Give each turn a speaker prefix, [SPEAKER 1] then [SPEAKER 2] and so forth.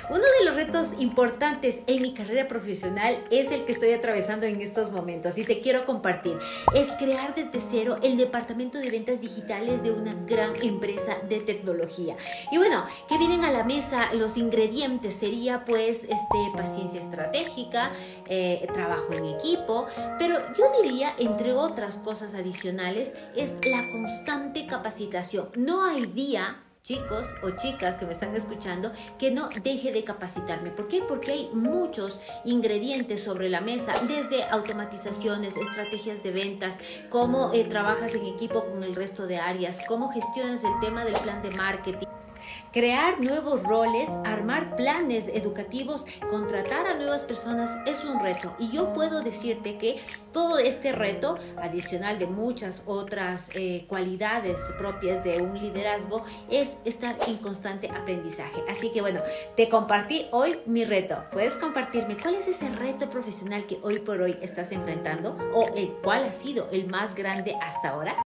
[SPEAKER 1] Uno de los retos importantes en mi carrera profesional es el que estoy atravesando en estos momentos y te quiero compartir. Es crear desde cero el departamento de ventas digitales de una gran empresa de tecnología. Y bueno, ¿qué vienen a la mesa? Los ingredientes sería pues paciencia estratégica, trabajo en equipo, pero yo diría, entre otras cosas adicionales, es la constante capacitación. No hay día, chicos o chicas que me están escuchando, que no deje de capacitarme. ¿Por qué? Porque hay muchos ingredientes sobre la mesa, desde automatizaciones, estrategias de ventas, cómo trabajas en equipo con el resto de áreas, cómo gestionas el tema del plan de marketing, crear nuevos roles, armar planes educativos, contratar a nuevas personas es un reto. Y yo puedo decirte que todo este reto, adicional de muchas otras cualidades propias de un liderazgo, es estar en constante aprendizaje. Así que bueno, te compartí hoy mi reto. ¿Puedes compartirme cuál es ese reto profesional que hoy por hoy estás enfrentando o el cuál ha sido el más grande hasta ahora?